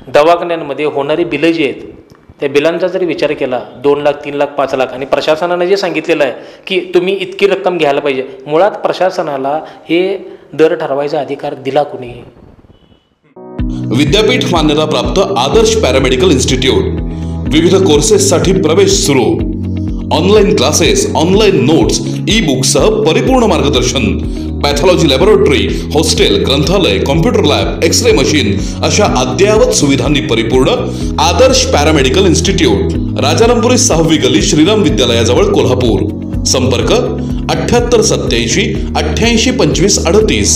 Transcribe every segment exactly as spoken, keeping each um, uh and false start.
दवाखान्यांमध्ये होणारी बिलं जी आहेत त्या बिलांचा जरी विचार केला दोन लाख तीन लाख पाच लाख आणि प्रशासनाने जे सांगितलेलं आहे की तुम्ही इतकी रक्कम घ्यायला पाहिजे, मुळात प्रशासनाला हे दर ठरवायचा अधिकार दिला कुणी? विद्यापीठ मान्यता प्राप्त आदर्श पॅरामेडिकल इन्स्टिट्यूट, विविध कोर्सेससाठी प्रवेश सुरू, online classes, online notes, e बुकसह परिपूर्ण मार्गदर्शन, पॅथॉलॉजी लॅबोरेटरी, हॉस्टेल, ग्रंथालय, कॉम्प्युटर लॅब, एक्स-रे मशीन अशा अद्ययावत सुविधांनी परिपूर्ण आदर्श पॅरामेडिकल इन्स्टिट्यूट, राजारामपुरी सहावी गली, श्रीराम विद्यालयाजवळ, कोल्हापूर. संपर्क अठ्ठ्याहत्तर सत्याऐंशी अठ्ठ्याऐंशी पंचवीस अडतीस.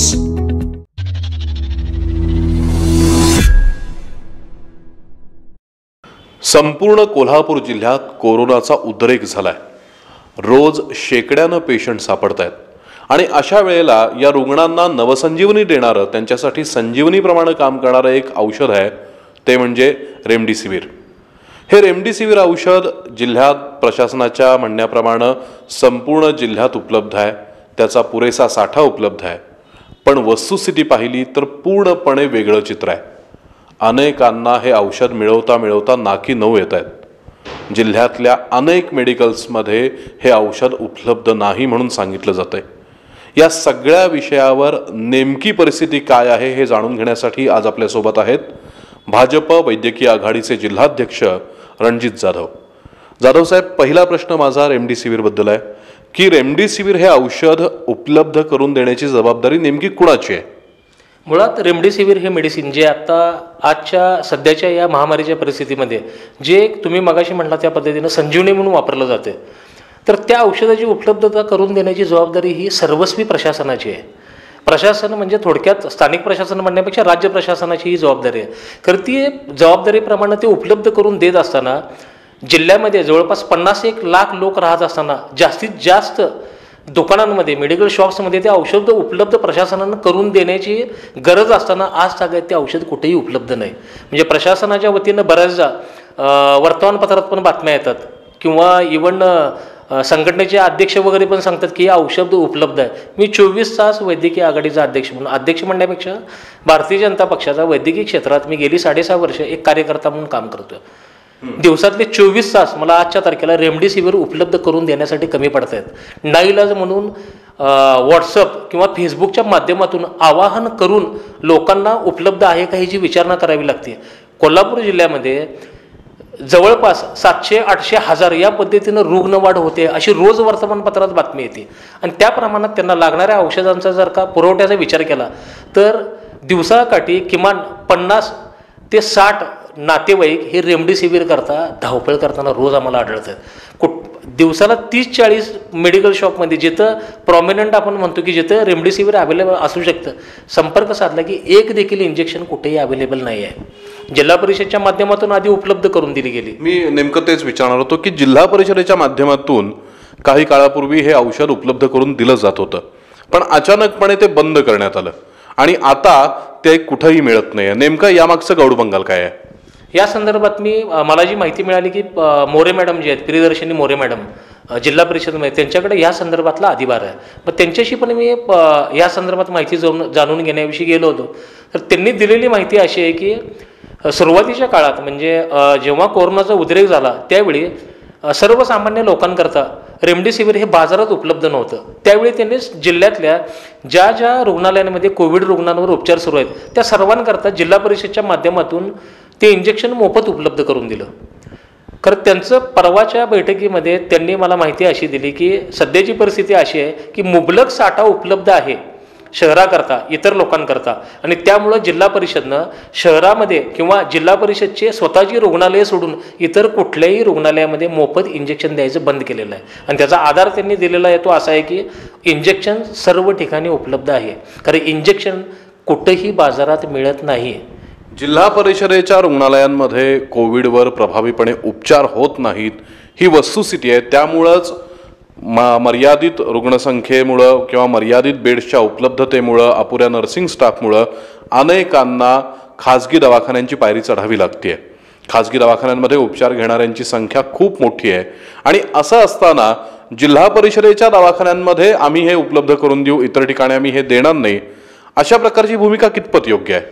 संपूर्ण कोल्हापूर जिल्ह्यात कोरोनाचा उद्रेक झालाय. रोज शेकड्यानं पेशंट सापडत आहेत आणि अशा वेळेला या रुग्णांना नवसंजीवनी देणारं, त्यांच्यासाठी संजीवनीप्रमाणे काम करणारं एक औषध आहे, ते म्हणजे रेमडेसिवीर. हे रेमडेसिवीर औषध जिल्ह्यात प्रशासनाच्या म्हणण्याप्रमाणे संपूर्ण जिल्ह्यात उपलब्ध आहे, त्याचा पुरेसा साठा उपलब्ध आहे. पण वस्तुस्थिती पाहिली तर पूर्णपणे वेगळं चित्र आहे. अनेकांना हे औषध मिळवता मिळवता नाकी नऊ येत आहेत. जिल्ह्यातल्या अनेक मेडिकल्समध्ये हे औषध उपलब्ध नाही म्हणून सांगितलं जातंय. या सगळ्या विषयावर नेमकी परिस्थिती काय आहे हे जाणून घेण्यासाठी आज आपल्यासोबत आहेत भाजप वैद्यकीय आघाडीचे जिल्हाध्यक्ष रणजित जाधव. जाधव साहेब, पहिला प्रश्न माझा रेमडेसिवीरबद्दल आहे की रेमडेसिवीर हे औषध उपलब्ध करून देण्याची जबाबदारी नेमकी कुणाची आहे? मुळात रेमडेसिवीर हे मेडिसिन जे आता आजच्या सध्याच्या या महामारीच्या परिस्थितीमध्ये जे तुम्ही मगाशी म्हटला त्या पद्धतीनं संजीवनी म्हणून वापरलं जाते, तर त्या औषधाची उपलब्धता करून देण्याची जबाबदारी ही सर्वस्वी प्रशासनाची आहे. प्रशासन म्हणजे थोडक्यात स्थानिक प्रशासन म्हणण्यापेक्षा राज्य प्रशासनाची ही जबाबदारी आहे. तर ती जबाबदारीप्रमाणे ते उपलब्ध करून देत असताना जिल्ह्यामध्ये जवळपास पन्नास एक लाख लोक राहत असताना जास्तीत जास्त दुकानांमध्ये, मेडिकल शॉप्समध्ये ते औषध उपलब्ध प्रशासनानं करून देण्याची गरज असताना आज तागायत ते औषध कुठेही उपलब्ध नाही. म्हणजे प्रशासनाच्या वतीनं बऱ्याचदा वर्तमानपत्रात पण बातम्या येतात किंवा इवन संघटनेचे अध्यक्ष वगैरे पण सांगतात की हे औषध उपलब्ध आहे. मी चोवीस तास वैद्यकीय आघाडीचा अध्यक्ष म्हणून, अध्यक्ष म्हणण्यापेक्षा भारतीय जनता पक्षाचा वैद्यकीय क्षेत्रात मी गेली साडेसहा वर्ष एक कार्यकर्ता म्हणून काम करतोय. दिवसातले चोवीस तास मला आजच्या तारखेला रेमडेसिवीर उपलब्ध करून देण्यासाठी कमी पडत आहेत. नाईलाज म्हणून व्हॉट्सअप किंवा फेसबुकच्या माध्यमातून आवाहन करून लोकांना उपलब्ध आहे का ह्याची विचारणा करावी लागते. कोल्हापूर जिल्ह्यामध्ये जवळपास सातशे आठशे हजार या पद्धतीनं रुग्णवाढ होते अशी रोज वर्तमानपत्रात बातमी येते आणि त्या प्रमाणात त्यांना लागणाऱ्या औषधांचा जर का पुरवठ्याचा विचार केला तर दिवसाकाठी किमान पन्नास ते साठ नातेवाईक हे रेमडेसिवीर करता धावपळ करताना रोज आम्हाला आढळतात. कुठ दिवसाला तीस चाळीस मेडिकल शॉपमध्ये जिथं प्रॉमिनंट आपण म्हणतो की जिथं रेमडेसिवीर अवेलेबल असू शकतं, संपर्क साधला की एक देखील इंजेक्शन कुठेही अवेलेबल नाही आहे. जिल्हा परिषदेच्या माध्यमातून आधी उपलब्ध करून दिली गेली. मी नेमकं तेच विचारणार होतो की जिल्हा परिषदेच्या माध्यमातून काही काळापूर्वी हे औषध उपलब्ध करून दिलं जात होतं, पण अचानकपणे ते बंद करण्यात आलं आणि आता ते कुठेही मिळत नाही. नेमकं यामागचं गौडबंगाल काय आहे? या संदर्भात मी मला जी माहिती मिळाली की मोरे मॅडम जे आहेत, प्रियदर्शनी मोरे मॅडम जिल्हा परिषदमध्ये, त्यांच्याकडे या संदर्भातला अधिभार आहे. मग त्यांच्याशी पण मी या संदर्भात माहिती जाऊन जाणून घेण्याविषयी गेलो होतो. तर त्यांनी दिलेली माहिती अशी आहे की सुरुवातीच्या काळात म्हणजे जेव्हा कोरोनाचा उद्रेक झाला त्यावेळी सर्वसामान्य लोकांकरता रेमडेसिवीर हे बाजारात उपलब्ध नव्हतं. त्यावेळी त्यांनी जिल्ह्यातल्या ज्या ज्या रुग्णालयांमध्ये कोविड रुग्णांवर उपचार सुरू आहेत त्या सर्वांकरता जिल्हा परिषदेच्या माध्यमातून ते इंजेक्शन मोफत उपलब्ध करून दिलं. खरं त्यांचं परवाच्या बैठकीमध्ये त्यांनी मला माहिती अशी दिली की सध्याची परिस्थिती अशी आहे की मुबलक साठा उपलब्ध आहे शहराकरता, इतर लोकांकरता, आणि त्यामुळं जिल्हा परिषदनं शहरामध्ये किंवा जिल्हा परिषदचे स्वतःची रुग्णालये सोडून इतर कुठल्याही रुग्णालयामध्ये मोफत इंजेक्शन द्यायचं बंद केलेलं आहे. आणि त्याचा आधार त्यांनी दिलेला आहे तो असा आहे की इंजेक्शन सर्व ठिकाणी उपलब्ध आहे. कारण इंजेक्शन कुठंही बाजारात मिळत नाही. जिल्हा परिषदेच्या रुग्णालयांमध्ये कोविडवर प्रभावीपणे उपचार होत नाहीत ही वस्तुस्थिती आहे. त्यामुळंच मर्यादित रुग्णसंख्येमुळं किंवा मर्यादित बेड्सच्या उपलब्धतेमुळं, अपुऱ्या नर्सिंग स्टाफमुळं अनेकांना खाजगी दवाखान्यांची पायरी चढावी लागते. खाजगी दवाखान्यांमध्ये उपचार घेणाऱ्यांची संख्या खूप मोठी आहे आणि असं असताना जिल्हा परिषदेच्या दवाखान्यांमध्ये आम्ही हे उपलब्ध करून देऊ, इतर ठिकाणी आम्ही हे देणार नाही, अशा प्रकारची भूमिका कितपत योग्य आहे?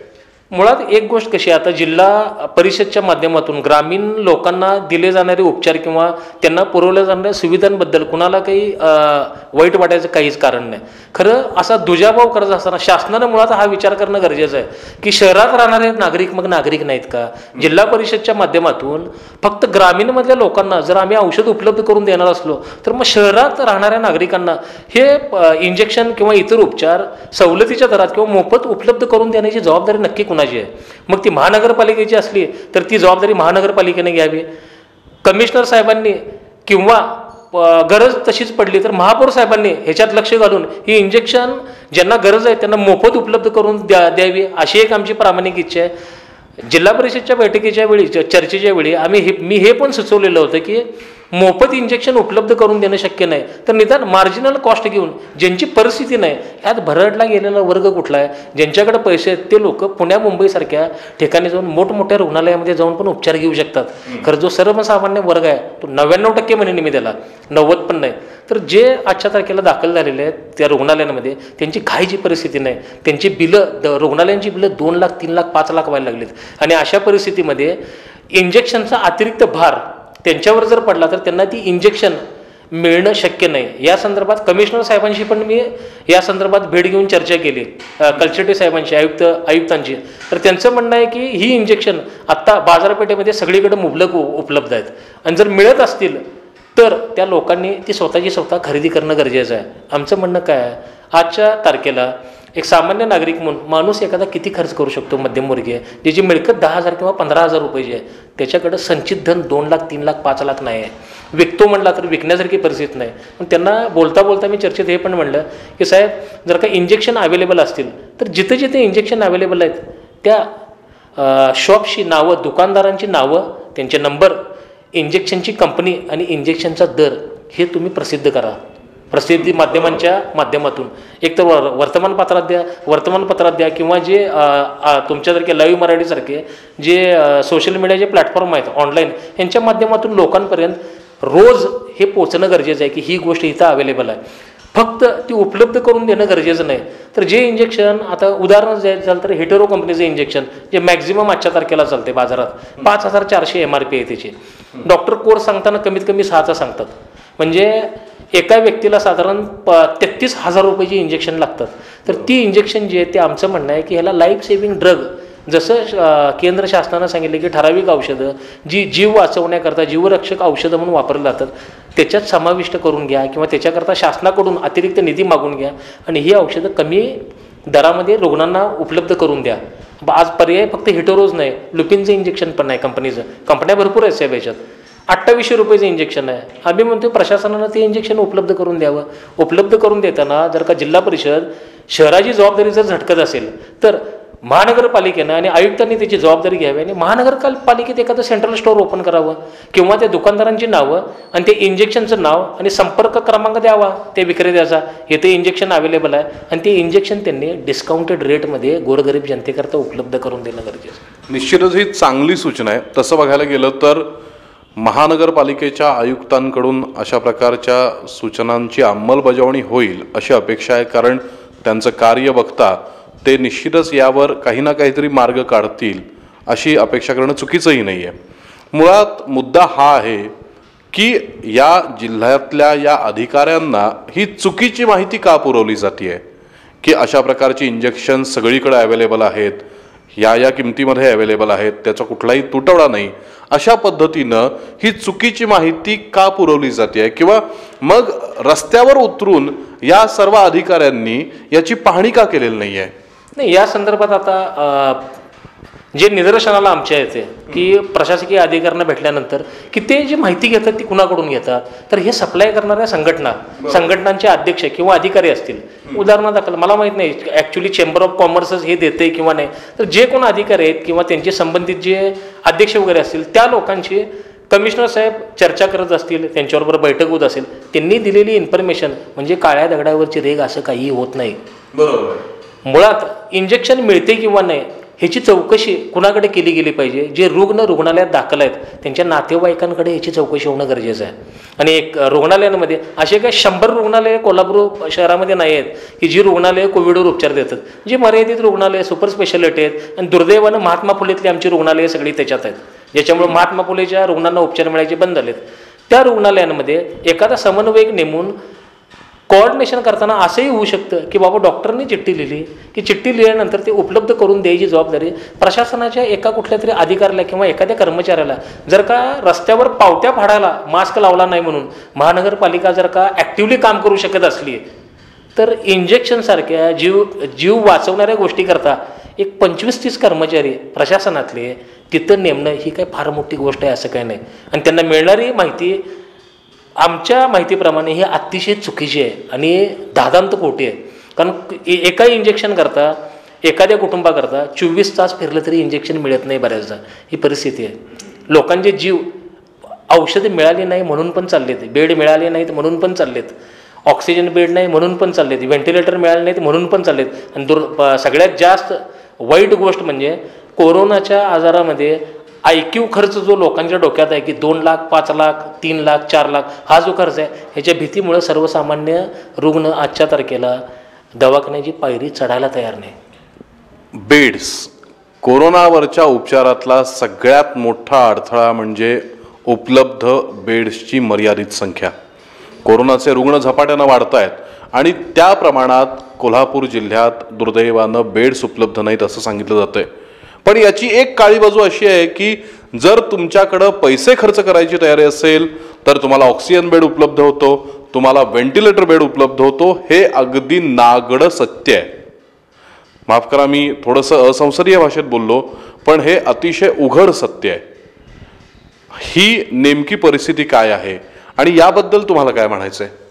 मुळात एक गोष्ट कशी आहे, आता जिल्हा परिषदच्या माध्यमातून ग्रामीण लोकांना दिले जाणारे उपचार किंवा त्यांना पुरवल्या जाणाऱ्या सुविधांबद्दल कुणाला काही वाईट वाटायचं काहीच कारण नाही. खरं असा दुजाभाव करत असताना शासनानं मुळात हा विचार करणं गरजेचं आहे की शहरात राहणारे नागरिक मग नागरिक नाहीत का? जिल्हा परिषदच्या माध्यमातून फक्त ग्रामीणमधल्या लोकांना जर आम्ही औषध उपलब्ध करून देणार असलो तर मग शहरात राहणाऱ्या नागरिकांना हे इंजेक्शन किंवा इतर उपचार सवलतीच्या दरात किंवा मोफत उपलब्ध करून देण्याची जबाबदारी नक्की कुणाची आहे? मग ती महानगरपालिकेची असली तर ती जबाबदारी महानगरपालिकेने घ्यावी. कमिशनर साहेबांनी किंवा गरज तशीच पडली तर महापौर साहेबांनी ह्याच्यात लक्ष घालून ही इंजेक्शन ज्यांना गरज आहे त्यांना मोफत उपलब्ध करून द्या द्यावी अशी एक आमची प्रामाणिक इच्छा आहे. जिल्हा परिषदच्या बैठकीच्या वेळी चर्चेच्या वेळी आम्ही हे मी हे पण सुचवलेलं होतं की मोफत इंजेक्शन उपलब्ध करून देणं शक्य नाही तर निदान मार्जिनल कॉस्ट घेऊन ज्यांची परिस्थिती नाही, यात भरडला गेलेला वर्ग कुठला आहे, ज्यांच्याकडे पैसे आहेत ते लोक पुण्या मुंबईसारख्या ठिकाणी जाऊन मोठमोठ्या रुग्णालयामध्ये जाऊन पण उपचार घेऊ शकतात. खरं जो सर्वसामान्य वर्ग आहे तो नव्याण्णव टक्के म्हणेन मी त्याला, नव्वद पण नाही. तर जे आजच्या तारखेला दाखल झालेले आहेत त्या रुग्णालयांमध्ये त्यांची खायची परिस्थिती नाही, त्यांची बिलं रुग्णालयांची बिलं दोन लाख तीन लाख पाच लाख व्हायला लागलीत आणि अशा परिस्थितीमध्ये इंजेक्शनचा अतिरिक्त भार त्यांच्यावर जर पडला तर त्यांना ती इंजेक्शन मिळणं शक्य नाही. या संदर्भात कमिशनर साहेबांशी पण मी या संदर्भात भेट घेऊन चर्चा केली, कलशेट्टी साहेबांशी, आयुक्त आयुक्तांची. तर त्यांचं म्हणणं आहे की ही इंजेक्शन आत्ता बाजारपेठेमध्ये सगळीकडे मुबलक उपलब्ध आहेत आणि जर मिळत असतील तर त्या लोकांनी ती स्वतःची स्वतः खरेदी करणं गरजेचं आहे. आमचं म्हणणं काय आहे, आजच्या तारखेला एक सामान्य नागरिक म्हणून माणूस एखादा किती खर्च करू शकतो? मध्यमवर्गीय ज्याची मिळकत दहा हजार किंवा पंधरा हजार रुपयाची आहे त्याच्याकडं संचित धन दोन लाख तीन लाख पाच लाख नाही आहे. विकतो म्हणला तर विकण्यासारखी परिस्थिती नाही. पण त्यांना बोलता बोलता मी चर्चेत हे पण म्हणलं की साहेब जर का इंजेक्शन अवेलेबल असतील तर जिथे जिथे इंजेक्शन अवेलेबल आहेत त्या शॉपची नावं, दुकानदारांची नावं, त्यांचे नंबर, इंजेक्शनची कंपनी आणि इंजेक्शनचा दर हे तुम्ही प्रसिद्ध करा प्रसिद्धी माध्यमांच्या माध्यमातून. एक तर वर वर्तमानपत्रात द्या वर्तमानपत्रात द्या किंवा जे तुमच्यासारखे लाईव्ह मराठीसारखे जे सोशल मीडियाचे प्लॅटफॉर्म आहेत ऑनलाईन यांच्या माध्यमातून लोकांपर्यंत रोज हे पोचणं गरजेचं आहे की ही गोष्ट इथं अवेलेबल आहे. फक्त ती उपलब्ध करून देणं गरजेचं नाही. तर जे इंजेक्शन आता उदाहरण द्यायचं झालं तर हेटेरो कंपनीचं इंजेक्शन जे मॅक्झिमम आजच्या तारखेला चालते बाजारात पाच हजार चारशे एम आर पी आहे त्याची. डॉक्टर कोर्स सांगताना कमीत कमी सहाचा सांगतात, म्हणजे एका व्यक्तीला साधारण प तेहतीस हजार रुपयाची इंजेक्शन लागतात. तर ती इंजेक्शन जी आहे ते आमचं म्हणणं आहे की ह्याला लाईफ सेव्हिंग ड्रग जसं केंद्र शासनानं सांगितलं की ठराविक औषधं जी जीव वाचवण्याकरता जीवरक्षक औषधं म्हणून वापरली जातात त्याच्यात समाविष्ट करून घ्या किंवा त्याच्याकरता शासनाकडून अतिरिक्त निधी मागून घ्या आणि ही औषधं कमी दरामध्ये रुग्णांना उपलब्ध करून द्या. आज पर्याय फक्त हिटोरोज नाही, लुपिनचं इंजेक्शन पण नाही कंपनीचं, कंपन्या भरपूर आहेत साहेब याच्यात. अठ्ठावीसशे रुपयेचं इंजेक्शन आहे. आम्ही म्हणतो प्रशासनानं ते इंजेक्शन उपलब्ध करून द्यावं. उपलब्ध करून देताना जर का जिल्हा परिषद शहराची जबाबदारी जर झटकत असेल तर महानगरपालिकेनं आणि आयुक्तांनी त्याची जबाबदारी घ्यावी आणि महानगरपालिकेत एखादं सेंट्रल स्टोअर ओपन करावं किंवा त्या दुकानदारांची नावं आणि ते इंजेक्शनचं नाव आणि संपर्क क्रमांक द्यावा ते विक्रेत्याचा, हे ते इंजेक्शन अवेलेबल आहे आणि ते इंजेक्शन त्यांनी डिस्काउंटेड रेटमध्ये गोरगरीब जनतेकरता उपलब्ध करून देणं गरजेचं. निश्चितच ही चांगली सूचना आहे. तसं बघायला गेलं तर महानगरपालिकेच्या आयुक्तांकडून अशा प्रकारच्या सूचनांची अंमलबजावणी होईल अशी अपेक्षा आहे, कारण त्यांचं कार्य बघता ते निश्चितच यावर काही ना काहीतरी मार्ग काढतील अशी अपेक्षा करणं चुकीचंही नाही आहे. मुळात मुद्दा हा आहे की या जिल्ह्यातल्या या अधिकाऱ्यांना ही चुकीची माहिती का पुरवली जाते आहे की अशा प्रकारची इंजेक्शन सगळीकडे अवेलेबल आहेत, या या किमतीमध्ये अवेलेबल आहेत, त्याचा कुठलाही तुटवडा नाही, अशा पद्धतीनं ही चुकीची माहिती का पुरवली जाते आहे किंवा मग रस्त्यावर उतरून या सर्व अधिकाऱ्यांनी याची पाहणी का केलेली नाही आहे? नाही, या संदर्भात आता जे निदर्शनाला आमच्या येते की प्रशासकीय अधिकाऱ्यांना भेटल्यानंतर की ते जी माहिती घेतात ती कुणाकडून घेतात, तर हे सप्लाय करणाऱ्या संघटना संघटनांचे अध्यक्ष किंवा अधिकारी असतील. उदाहरणादाखल मला माहीत नाही ॲक्च्युली चेंबर ऑफ कॉमर्सच हे देते किंवा नाही, तर जे कोण अधिकारी आहेत किंवा त्यांचे संबंधित जे अध्यक्ष वगैरे असतील त्या लोकांची कमिशनर साहेब चर्चा करत असतील, त्यांच्याबरोबर बैठक होत असेल, त्यांनी दिलेली इन्फॉर्मेशन म्हणजे काळ्या दगडावरची रेग असं काही होत नाही. बरोबर. मुळात इंजेक्शन मिळते किंवा नाही ह्याची चौकशी कुणाकडे केली गेली पाहिजे? जे रुग्ण रुग्णालयात दाखल आहेत त्यांच्या नातेवाईकांकडे ह्याची चौकशी होणं गरजेचं आहे. आणि एक रुग्णालयांमध्ये असे काही शंभर रुग्णालये कोल्हापूर शहरामध्ये नाही आहेत की जी रुग्णालये कोविडवर उपचार देतात. जी मर्यादित रुग्णालये सुपर स्पेशालिटी आहेत आणि दुर्दैवानं महात्मा फुलेतली आमची रुग्णालये सगळी त्याच्यात आहेत, ज्याच्यामुळे महात्मा फुलेच्या रुग्णांना उपचार मिळायचे बंद झालेत. त्या रुग्णालयांमध्ये एखादा समन्वयक नेमून कोऑर्डिनेशन करताना असंही होऊ शकतं की बाबा डॉक्टरनी चिठ्ठी लिहिली की चिठ्ठी लिहिल्यानंतर ते उपलब्ध करून द्यायची जबाबदारी प्रशासनाच्या एका कुठल्या तरी अधिकाऱ्याला किंवा एखाद्या कर्मचाऱ्याला. जर का रस्त्यावर पावत्या फाडायला मास्क लावला नाही म्हणून महानगरपालिका जर का ॲक्टिव्हली काम करू शकत असली तर इंजेक्शनसारख्या जीव जीव वाचवणाऱ्या गोष्टी करता एक पंचवीस तीस कर्मचारी प्रशासनातले तिथं नेमणं ही काही फार मोठी गोष्ट आहे असं काही नाही. आणि त्यांना मिळणारी माहिती आमच्या माहितीप्रमाणे ही अतिशय चुकीची आहे आणि दादांत खोटी आहे. कारण एका इंजेक्शन करता एखाद्या कुटुंबाकरता चोवीस तास फिरलं तरी इंजेक्शन मिळत नाही बऱ्याचदा, ही परिस्थिती आहे. लोकांचे जीव औषधं मिळाली नाही म्हणून पण चाललेत, बेड मिळाले नाहीत म्हणून पण चाललेत, ऑक्सिजन बेड नाही म्हणून पण चाललेत, व्हेंटिलेटर मिळाले नाहीत म्हणून पण चाललेत. आणि दुर सगळ्यात जास्त वाईट गोष्ट म्हणजे कोरोनाच्या आजारामध्ये आय क्यू खर्च जो लोकांच्या डोक्यात आहे की दोन लाख पाच लाख तीन लाख चार लाख हा जो खर्च आहे ह्याच्या भीतीमुळं सर्वसामान्य रुग्ण आजच्या तारखेला दवाखान्याची पायरी चढायला तयार नाही. बेड्स, कोरोनावरच्या उपचारातला सगळ्यात मोठा अडथळा म्हणजे उपलब्ध बेड्सची मर्यादित संख्या. कोरोनाचे रुग्ण झपाट्यानं वाढत आहेत आणि त्या प्रमाणात कोल्हापूर जिल्ह्यात दुर्दैवानं बेड्स उपलब्ध नाहीत असं सांगितलं जातंय. पण याची एक काळी बाजू अशी आहे की जर तुमच्याकडं पैसे खर्च करायची तयारी असेल तर तुम्हाला ऑक्सिजन बेड उपलब्ध होतो, तुम्हाला व्हेंटिलेटर बेड उपलब्ध होतो. हे अगदी नागडं सत्य आहे. माफ करा मी थोडंसं असंसदीय भाषेत बोललो, पण हे अतिशय उघड सत्य आहे. ही नेमकी परिस्थिती काय आहे आणि याबद्दल तुम्हाला काय म्हणायचं आहे?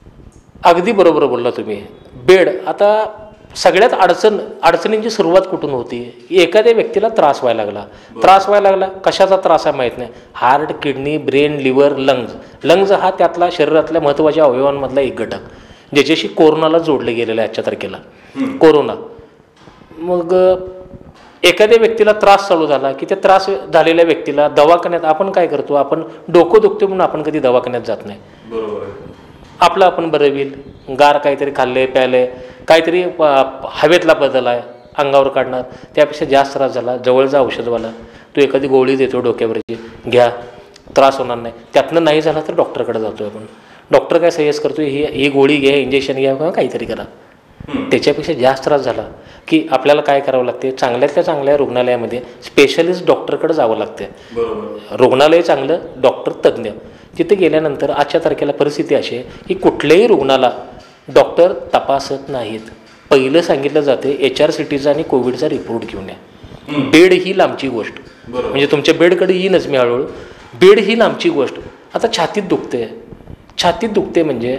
अगदी बरोबर बोलला तुम्ही. बेड आता सगळ्यात अडचण अडचणींची सुरुवात कुठून होती? एखाद्या व्यक्तीला त्रास व्हायला लागला. त्रास व्हायला लागला कशाचा त्रास आहे माहीत नाही. Heart, kidney, brain, liver, lungs. Lungs हा त्यातला शरीरातल्या महत्त्वाच्या अवयवांमधला एक घटक ज्याच्याशी कोरोनाला जोडले गेलेलं आहे आजच्या तारखेला. कोरोना मग एखाद्या व्यक्तीला त्रास चालू झाला की त्या त्रास झालेल्या व्यक्तीला दवाखान्यात आपण काय करतो, आपण डोकं दुखते म्हणून आपण कधी दवाखान्यात जात नाही. बरोबर आहे. आपलं आपण बरं होईल, गार काहीतरी खाल्ले प्याले, काहीतरी हवेतला बदल आहे अंगावर काढणार, त्यापेक्षा जास्त त्रास झाला जवळचा औषधवाला तो एखादी गोळी देतो डोक्यावरची, घ्या त्रास होणार नाही. त्यातनं नाही झाला तर डॉक्टरकडे जातो आपण. डॉक्टर काय सजेस्ट करतो, ही ही गोळी घ्या, इंजेक्शन घ्या किंवा काहीतरी करा. त्याच्यापेक्षा जास्त त्रास झाला की आपल्याला काय करावं लागते, चांगल्यातल्या चांगल्या रुग्णालयामध्ये स्पेशलिस्ट डॉक्टरकडे जावं लागते. रुग्णालय चांगलं, डॉक्टर तज्ज्ञ. तिथे गेल्यानंतर आजच्या तारखेला परिस्थिती अशी आहे की कुठल्याही रुग्णाला डॉक्टर तपासत नाहीत. पहिलं सांगितलं जाते एच आर सी टीचा आणि कोविडचा रिपोर्ट घेऊन या. बेड ही लांबची गोष्ट, म्हणजे तुमच्या बेडकडे येईनच मी हळूहळू. बेड ही लांबची गोष्ट. आता छातीत दुखते, छातीत दुखते म्हणजे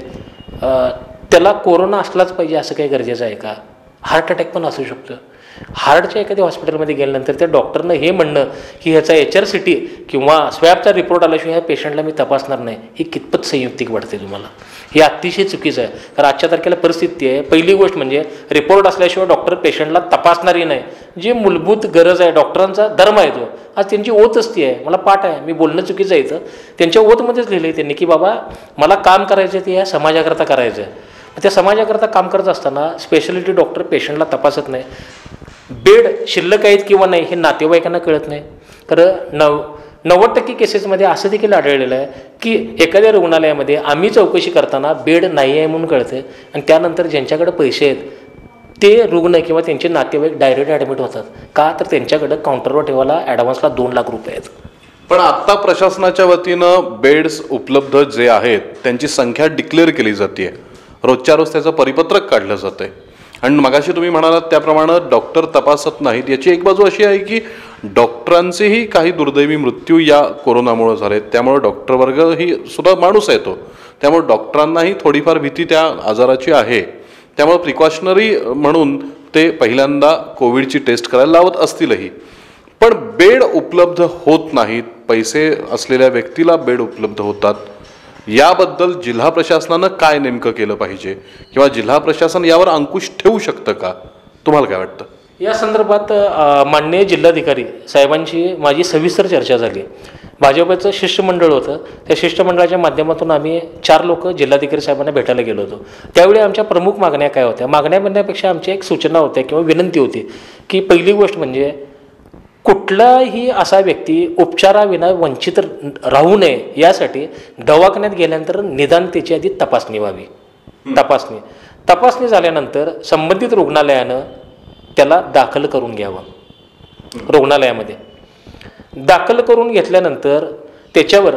त्याला कोरोना असलाच पाहिजे असं काही गरजेचं आहे का? हार्ट अटॅक पण असू शकतो. हार्टच्या एखाद्या हॉस्पिटलमध्ये गेल्यानंतर त्या डॉक्टरनं हे म्हणणं की ह्याचा एच आर सी टी किंवा स्वॅबचा रिपोर्ट आल्याशिवाय ह्या पेशंटला मी तपासणार नाही, ही कितपत संयुक्तिक वाटते तुम्हाला? हे अतिशय चुकीचं आहे. कारण आजच्या तारखेला परिस्थिती आहे, पहिली गोष्ट म्हणजे रिपोर्ट असल्याशिवाय डॉक्टर पेशंटला तपासणारही नाही. जी मूलभूत गरज आहे, डॉक्टरांचा धर्म आहे तो. आज त्यांची ओत असती आहे, मला पाठ आहे, मी बोलणं चुकीचं आहे इथं. त्यांच्या ओतमध्येच लिहिलं आहे त्यांनी की बाबा मला काम करायचं आहे ते या समाजाकरता करायचं आहे. त्या समाजाकरता काम करत असताना स्पेशालिटी डॉक्टर पेशंटला तपासत नाही. बेड शिल्लक आहेत किंवा नाही हे नातेवाईकांना कळत नाही. कारण नव नव्वद टक्के केसेसमध्ये असं देखील आढळलेलं आहे की एखाद्या रुग्णालयामध्ये आम्ही चौकशी करताना बेड नाही आहे म्हणून कळते आणि त्यानंतर ज्यांच्याकडे पैसे आहेत ते रुग्ण किंवा त्यांचे नातेवाईक डायरेक्ट ॲडमिट होतात. का तर त्यांच्याकडं काउंटरवर ठेवायला ॲडव्हान्सला दोन लाख रुपये आहेत. पण आत्ता प्रशासनाच्या वतीनं बेड्स उपलब्ध जे आहेत त्यांची संख्या डिक्लेअर केली जाते. रोजच्या रोज त्याचं परिपत्रक काढलं जातं आहे. आणि मगाशी तुम्ही म्हणालात त्याप्रमाणे डॉक्टर तपासत नाहीत. याची एक बाजू अशी आहे की डॉक्टरांचेही काही दुर्दैवी मृत्यू या कोरोनामुळे झालेत. त्यामुळे डॉक्टर वर्ग ही सुद्धा माणूस आहे तो. त्यामुळे डॉक्टरांनाही थोडीफार भीती त्या आजाराची आहे. त्यामुळे प्रिकॉशनरी म्हणून ते पहिल्यांदा कोविडची टेस्ट करायला लावत असतीलही. पण बेड उपलब्ध होत नाहीत, पैसे असलेल्या व्यक्तीला बेड उपलब्ध होतात. याबद्दल जिल्हा प्रशासनानं काय नेमकं केलं पाहिजे किंवा जिल्हा प्रशासन यावर अंकुश ठेवू शकतं का? तुम्हाला काय वाटतं? या संदर्भात अ, माननीय जिल्हाधिकारी साहेबांची माझी सविस्तर चर्चा झाली. भाजपचं शिष्टमंडळ होतं, त्या शिष्टमंडळाच्या माध्यमातून आम्ही चार लोक जिल्हाधिकारी साहेबांना भेटायला गेलो होतो. त्यावेळी आमच्या प्रमुख मागण्या काय होत्या? मागण्या म्हणण्यापेक्षा आमच्या एक सूचना होत्या किंवा विनंती होती की पहिली गोष्ट म्हणजे कुठलाही असा व्यक्ती उपचाराविना वंचित राहू नये यासाठी दवाखान्यात गेल्यानंतर निदान त्याची आधी तपासणी व्हावी. तपासणी तपासणी झाल्यानंतर संबंधित रुग्णालयानं त्याला दाखल करून घ्यावं. रुग्णालयामध्ये दाखल करून घेतल्यानंतर त्याच्यावर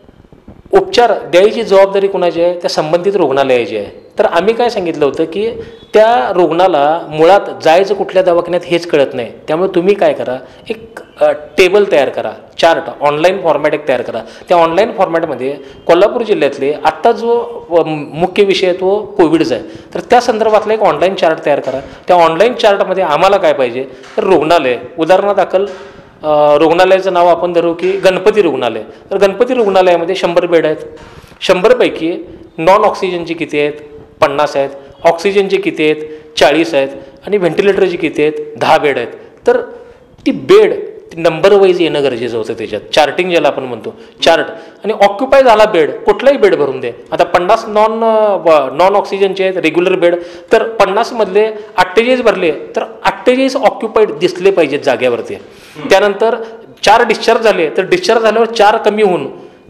उपचार द्यायची जबाबदारी कुणाची आहे? त्या संबंधित रुग्णालयाची आहे. तर आम्ही काय सांगितलं होतं की त्या रुग्णाला मुळात जायचं कुठल्या दवाखान्यात हेच कळत नाही. त्यामुळे तुम्ही काय करा, एक टेबल तयार करा, चार्ट ऑनलाईन फॉर्मॅट एक तयार करा. त्या ऑनलाईन फॉर्मॅटमध्ये कोल्हापूर जिल्ह्यातले आत्ता जो मुख्य विषय आहे तो कोविडचा आहे, तर त्या संदर्भातला एक ऑनलाईन चार्ट तयार करा. त्या ऑनलाईन चार्टमध्ये आम्हाला काय पाहिजे तर रुग्णालय, उदाहरणादाखल रुग्णालयाचं नाव आपण धरू की गणपती रुग्णालय. तर गणपती रुग्णालयामध्ये शंभर बेड आहेत. शंभरपैकी नॉन ऑक्सिजनचे किती आहेत? पन्नास आहेत. ऑक्सिजनचे किती आहेत? चाळीस आहेत. आणि व्हेंटिलेटरचे किती आहेत? दहा बेड आहेत. तर ती बेड नंबर वाईज येणं गरजेचं होतं. त्याच्यात चार्टिंग ज्याला आपण म्हणतो चार्ट. आणि ऑक्युपाय झाला बेड, कुठलाही बेड भरून दे. आता पन्नास नॉन नॉन ऑक्सिजनचे आहेत रेग्युलर बेड, तर पन्नासमधले अठ्ठेचाळीस भरले तर अठ्ठेचाळीस ऑक्युपाईड दिसले पाहिजेत जाग्यावरती. त्यानंतर चार डिस्चार्ज झाले तर डिस्चार्ज झाल्यावर चार कमी होऊन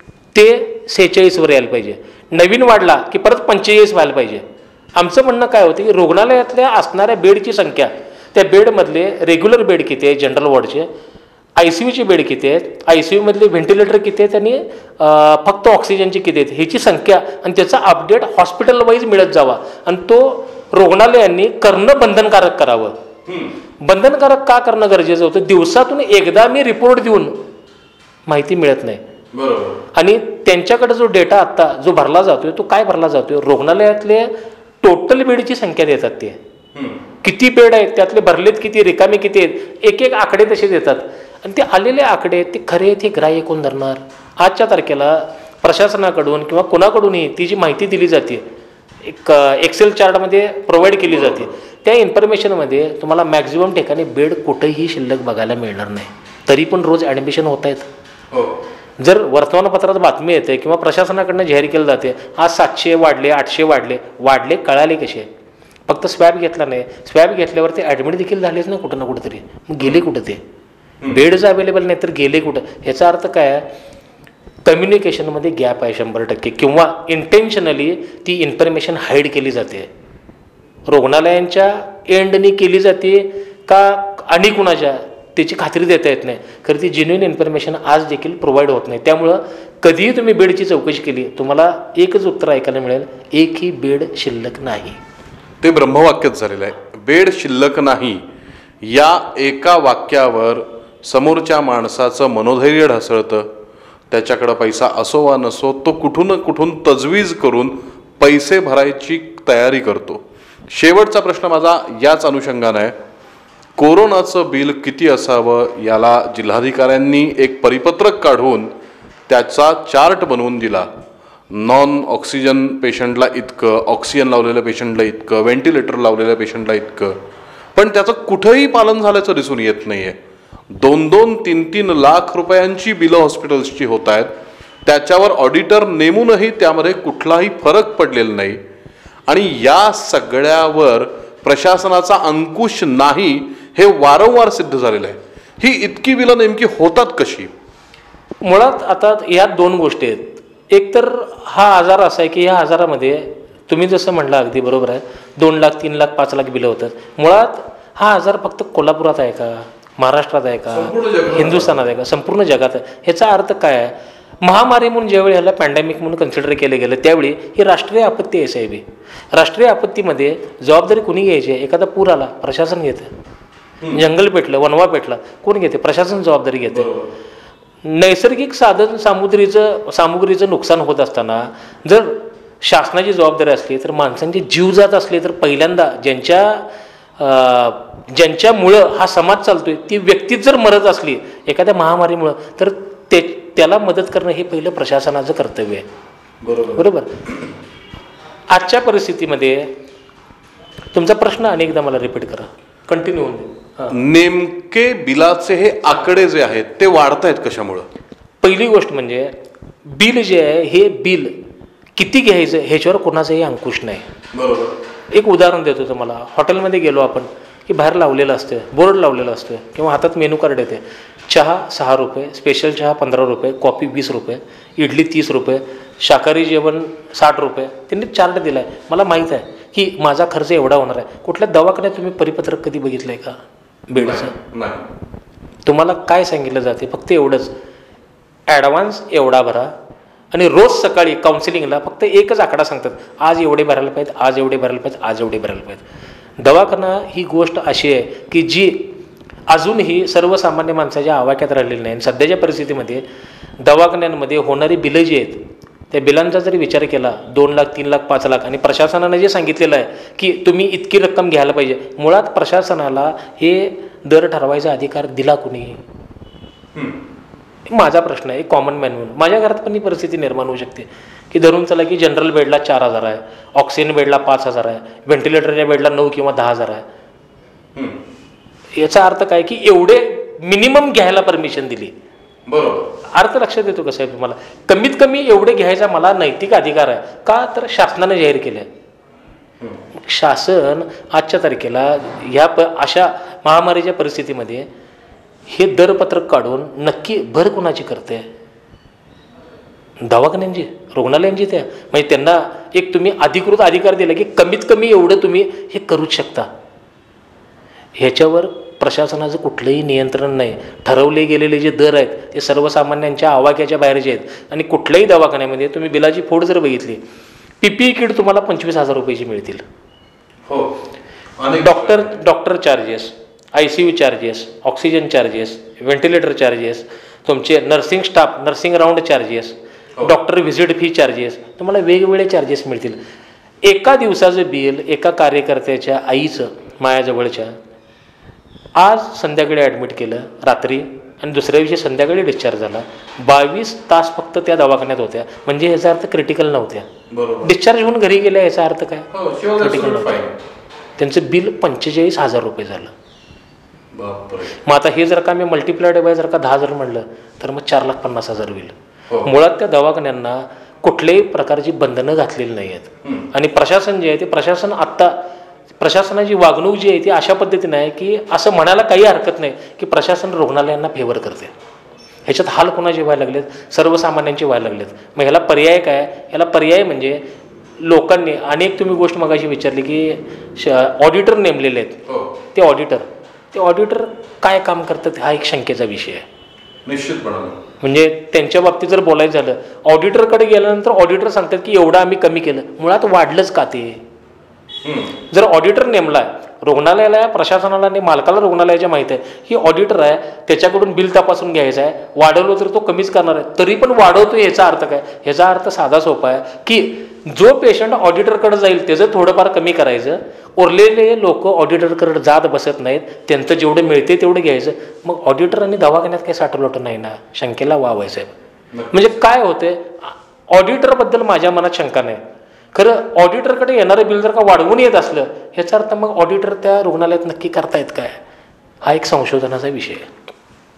ते सेहेचाळीसवर यायला पाहिजे. नवीन वाढला की परत पंचेचाळीस व्हायला पाहिजे. आमचं म्हणणं काय होतं की रुग्णालयातल्या असणाऱ्या बेडची संख्या, त्या बेडमधले रेग्युलर बेड किती आहे जनरल वॉर्डचे, आय सी यूचे बेड किती आहेत, आय सी यूमधले व्हेंटिलेटर किती आहेत आणि फक्त ऑक्सिजनचे किती आहेत ह्याची संख्या आणि त्याचा अपडेट हॉस्पिटल वाईज मिळत जावा. आणि तो रुग्णालयांनी करणं बंधनकारक करावं. बंधनकारक का करणं गरजेचं होतं? दिवसातून एकदा मी रिपोर्ट देऊन माहिती मिळत नाही. आणि त्यांच्याकडे जो डेटा आत्ता जो भरला जातोय तो काय भरला जातोय? रुग्णालयातले टोटल बेडची संख्या देतात. ते किती बेड आहेत, त्यातले भरलेत किती, रिकामे किती आहेत, एक एक आकडे तसे देतात. आणि ते आलेले आकडे ते खरे ते ग्राह्य कोण धरणार? आजच्या तारखेला प्रशासनाकडून किंवा कोणाकडूनही ती जी माहिती दिली जाते एक एक्सेल चार्टमध्ये प्रोव्हाइड केली जाते, त्या इन्फॉर्मेशनमध्ये तुम्हाला मॅक्झिमम ठिकाणी बेड कुठेही शिल्लक बघायला मिळणार नाही. तरी पण रोज ॲडमिशन होत आहेत. जर वर्तमानपत्रात बातमी येते किंवा प्रशासनाकडनं जाहीर केलं जाते आज सातशे वाढले, आठशे वाढले, वाढले कळाले कसे? फक्त स्वॅब घेतला नाही, स्वॅब घेतल्यावर ते ॲडमिट देखील झालेच ना कुठं ना कुठंतरी. मग गेले कुठं? ते बेड्स अवेलेबल नाही तर गेले कुठं? ह्याचा अर्थ काय आहे? कम्युनिकेशनमध्ये गॅप आहे शंभर टक्के, किंवा इंटेन्शनली ती इन्फॉर्मेशन हाईड केली जाते. रुग्णालयांच्या एंडनी केली जाते का आणि कुणाच्या त्याची खात्री देता येत नाही. खरं ती जेन्युइन इन्फॉर्मेशन आज देखील प्रोव्हाइड होत नाही. त्यामुळं कधीही तुम्ही बेडची चौकशी केली तुम्हाला एकच उत्तर ऐकायला मिळेल, एकही बेड शिल्लक नाही. ते ब्रह्मवाक्यच झालेलं आहे. बेड शिल्लक नाही या एका वाक्यावर समोरच्या माणसाचं मनोधैर्य ढासळतं. त्याच्याकडं पैसा असो वा नसो तो कुठून कुठून तजवीज करून पैसे भरायची तयारी करतो. शेवटचा प्रश्न माझा याच अनुषंगाने आहे. कोरोनाचं बिल किती असावं याला जिल्हाधिकाऱ्यांनी एक परिपत्रक काढून त्याचा चार्ट बनवून दिला. नॉन ऑक्सिजन पेशंटला इतकं, ऑक्सिजन लावलेल्या पेशंटला इतकं, व्हेंटिलेटर लावलेल्या पेशंटला इतकं, पण त्याचं कुठंही पालन झाल्याचं दिसून येत नाही आहे. दोन दोन तीन तीन लाख रुपयांची बिलं हॉस्पिटल्सची होत आहेत. त्याच्यावर ऑडिटर नेमूनही त्यामध्ये कुठलाही फरक पडलेला नाही. आणि या सगळ्यावर प्रशासनाचा अंकुश नाही हे वारंवार सिद्ध झालेलं आहे. ही इतकी बिलं नेमकी होतात कशी? मुळात आता यात दोन गोष्टी आहेत. एक तर हा आजार असा आहे की या आजारामध्ये तुम्ही जसं म्हटलं अगदी बरोबर आहे, दोन लाख तीन लाख पाच लाख बिलं होतात. मुळात हा आजार फक्त कोल्हापुरात आहे का, महाराष्ट्रात आहे का, हिंदुस्थानात आहे का, संपूर्ण जगात आहे? ह्याचा अर्थ काय आहे? महामारी म्हणून ज्यावेळी ह्याला पॅन्डेमिक म्हणून कन्सिडर केलं गेलं त्यावेळी ही राष्ट्रीय आपत्ती आहे साहेब. राष्ट्रीय आपत्तीमध्ये जबाबदारी कुणी घ्यायची? एखादा पूर आला प्रशासन घेतं, जंगल पेटलं, वनवा पेटला, कोण घेते? प्रशासन जबाबदारी घेते. नैसर्गिक साधन सामुग्रीचं सामुग्रीचं नुकसान होत असताना जर शासनाची जबाबदारी असली तर माणसांचे जीव जात असले तर पहिल्यांदा ज्यांच्या ज्यांच्यामुळं हा समाज चालतोय ती व्यक्तीच जर मरत असली एखाद्या महामारीमुळं तर ते त्याला मदत करणं हे पहिलं प्रशासनाचं कर्तव्य आहे. बरोबर बरोबर. आजच्या परिस्थितीमध्ये तुमचा प्रश्न अनेकदा मला रिपीट करा, कंटिन्यू होऊन दे. नेमके बिलाचे हे आकडे जे आहेत ते वाढतायत कशामुळं? पहिली गोष्ट म्हणजे बिल जे आहे हे बिल किती घ्यायचं ह्याच्यावर कोणाचाही अंकुश नाही. बरोबर. एक उदाहरण देतो तुम्हाला. हॉटेलमध्ये गेलो आपण की बाहेर लावलेलं असतं, बोर्ड लावलेलं असतं किंवा हातात मेनू कार्ड येते. चहा सहा रुपये, स्पेशल चहा पंधरा रुपये, कॉफी वीस रुपये, इडली तीस रुपये, शाकाहारी जेवण साठ रुपये. त्यांनी चार्ट दिला आहे. मला माहीत आहे की माझा खर्च एवढा होणार आहे. कुठल्या दवाखान्यात तुम्ही परिपत्रक कधी बघितलं आहे का बेडचं? नाही. तुम्हाला काय सांगितलं जाते? फक्त एवढंच, ॲडव्हान्स एवढा भरा आणि रोज सकाळी काउन्सिलिंगला फक्त एकच आकडा सांगतात, आज एवढे भरायला पाहिजेत, आज एवढे भरायला पाहिजेत, आज एवढे भरायला पाहिजेत. दवाखाना ही गोष्ट अशी आहे की जी अजूनही सर्वसामान्य माणसाच्या आवाक्यात राहिलेली नाही. सध्याच्या परिस्थितीमध्ये दवाखान्यांमध्ये होणारी बिलं जी आहेत त्या बिलांचा जरी विचार केला, दोन लाख तीन लाख पाच लाख आणि प्रशासनानं जे सांगितलेलं आहे की तुम्ही इतकी रक्कम घ्यायला पाहिजे, मुळात प्रशासनाला हे दर ठरवायचा अधिकार दिला कुणी? माझा प्रश्न आहे, एक कॉमन मॅन म्हणून. माझ्या घरात पण ही परिस्थिती निर्माण होऊ शकते की धरून चला की जनरल बेडला चार हजार आहे, ऑक्सिजन बेडला पाच हजार आहे, व्हेंटिलेटरच्या बेडला नऊ किंवा दहा हजार आहे. याचा अर्थ काय की एवढे मिनिमम घ्यायला परमिशन दिली. बरोबर. अर्थ लक्षात येतो कसं आहे तुम्हाला? कमीत कमी एवढे घ्यायचा मला नैतिक अधिकार आहे का? तर शासनाने जाहीर केलं आहे. शासन आजच्या तारखेला ह्या प अशा महामारीच्या परिस्थितीमध्ये हे दरपत्रक काढून नक्की भर कोणाची करते? दवाखान्यांची, रुग्णालयांची. त्या म्हणजे त्यांना एक तुम्ही अधिकृत अधिकार दिला की कमीत कमी एवढं तुम्ही हे करूच शकता. ह्याच्यावर प्रशासनाचं कुठलंही नियंत्रण नाही. ठरवले गेलेले जे दर आहेत ते सर्वसामान्यांच्या आवाक्याच्या बाहेरचे आहेत. आणि कुठल्याही दवाखान्यामध्ये तुम्ही बिलाची फोड जर बघितली, पी पी ई किट तुम्हाला पंचवीस हजार रुपयाची मिळतील. हो. Doctor doctor charges, I C U charges, oxygen charges, ventilator charges, तुमचे nursing staff nursing round charges, doctor visit fee charges, तुम्हाला वेगवेगळे चार्जेस मिळतील. एका दिवसाचं बिल एका कार्यकर्त्याच्या आईचं माझ्याजवळच्या आज संध्याकाळी ॲडमिट केलं रात्री आणि दुसऱ्या दिवशी संध्याकाळी डिस्चार्ज झाला. बावीस तास फक्त त्या दवाखान्यात होत्या. म्हणजे याचा अर्थ क्रिटिकल नव्हत्या. डिस्चार्ज होऊन घरी गेल्या याचा अर्थ काय? क्रिटिकल नव्हत्या. त्यांचं बिल पंचेचाळीस हजार रुपये झालं. मग आता हे जर का मी मल्टिप्लायड बाय जर का दहा हजार म्हणलं तर मग चार लाख पन्नास हजार होईल. मुळात त्या दवाखान्यांना कुठल्याही प्रकारची बंधनं घातलेली नाही आहेत. आणि प्रशासन जे आहे ते प्रशासन आत्ता प्रशासनाची वागणूक जी आहे ती अशा पद्धतीने आहे की असं म्हणायला काही हरकत नाही की प्रशासन रुग्णालयांना फेवर करते. ह्याच्यात हाल कोणाचे व्हायला लागलेत? सर्वसामान्यांचे व्हायला लागलेत. मग ह्याला पर्याय काय? याला पर्याय म्हणजे लोकांनी अनेक तुम्ही गोष्ट मगाशी विचारली की ऑडिटर नेमलेले आहेत. ते ऑडिटर ते ऑडिटर काय काम करतात हा एक शंकेचा विषय आहे. निश्चितपणे. म्हणजे त्यांच्या बाबतीत जर बोलायचं झालं, ऑडिटरकडे गेल्यानंतर ऑडिटर सांगतात की एवढं आम्ही कमी केलं. मुळात वाढलंच का ते? जर ऑडिटर नेमला आहे रुग्णालयाला, प्रशासनाला आणि मालकाला रुग्णालयाच्या माहीत आहे ही ऑडिटर आहे, त्याच्याकडून बिल तपासून घ्यायचं आहे, वाढवलं तर तो कमीच करणार आहे, तरी पण वाढवतो. याचा अर्थ काय? ह्याचा अर्थ साधा सोपा आहे की जो पेशंट ऑडिटरकडे जाईल त्याचं थोडंफार कमी करायचं. उरलेले लोक ऑडिटरकडे जात बसत नाहीत, त्यांचं जेवढं मिळते तेवढं घ्यायचं. मग ऑडिटर आणि दवाखान्यात काही साठवलोट नाही ना? शंकेला वाव आहे साहेब. म्हणजे काय होते, ऑडिटरबद्दल माझ्या मनात शंका नाही. खरं ऑडिटरकडे येणारं बिल जर का वाढवून येत असलं ह्याचा अर्थ मग ऑडिटर त्या रुग्णालयात नक्की करतायत काय? हा एक संशोधनाचा विषय आहे.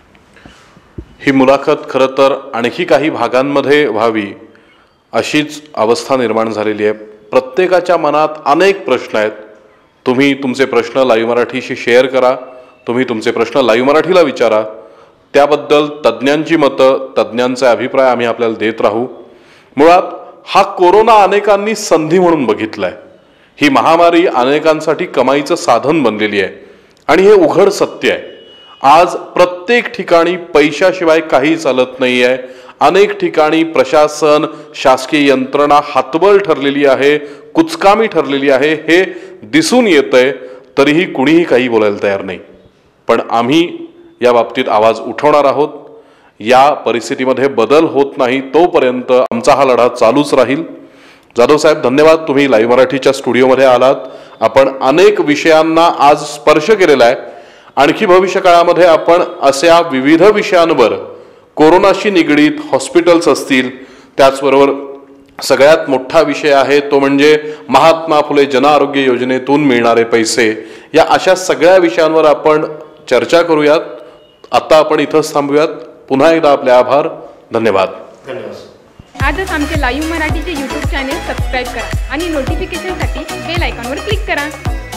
ही मुलाखत खरं तर आणखी काही भागांमध्ये व्हावी अशीच अवस्था निर्माण झालेली आहे. प्रत्येकाच्या मनात अनेक प्रश्न आहेत. तुम्ही तुमचे प्रश्न लाईव्ह मराठीशी शेअर करा. तुम्ही तुमचे प्रश्न लाईव्ह मराठीला विचारा. त्याबद्दल तज्ज्ञांची मतं, तज्ज्ञांचे अभिप्राय आम्ही आपल्याला देत राहू. मुळात हा कोरोना अनेकांनी संधी म्हणून बघितलाय. ही महामारी अनेकांसाठी कमाईचं साधन बनलेली आहे आणि हे उघड सत्य आहे. आज प्रत्येक ठिकाणी पैशाशिवाय काही चालत नाही आहे. अनेक ठिकाणी प्रशासन, शासकीय यंत्रणा हातबल ठरलेली आहे, कुचकामी ठरलेली आहे, हे दिसून येतंय. तरीही कुणीही काही बोलायला तयार नाही. पण आम्ही या बाबतीत आवाज उठवणार आहोत. या परिस्थितीमध्ये बदल होत नाही तोपर्यंत आमचा हा लढा चालूच राहील. जाधव साहेब, धन्यवाद. तुम्ही लाईव्ह मराठीच्या स्टुडिओमध्ये आलात. आपण अनेक विषयांना आज स्पर्श केलेला आहे. आणखी भविष्य काळामध्ये आपण अशा विविध विषयांवर, कोरोनाशी निगडीत हॉस्पिटल्स असतील, त्याचबरोबर सगळ्यात मोठा विषय आहे तो म्हणजे महात्मा फुले जन आरोग्य योजनेतून मिळणारे पैसे, या अशा सगळ्या विषयांवर आपण चर्चा करूयात. आत्ता आपण इथंच थांबूयात. पुन्हा एकदा आपले आभार. धन्यवाद. धन्यवाद. आजच आमचे लाईव्ह मराठीचे यूट्यूब चॅनेल सबस्क्राईब करा आणि नोटिफिकेशनसाठी बेल आयकॉनवर क्लिक करा.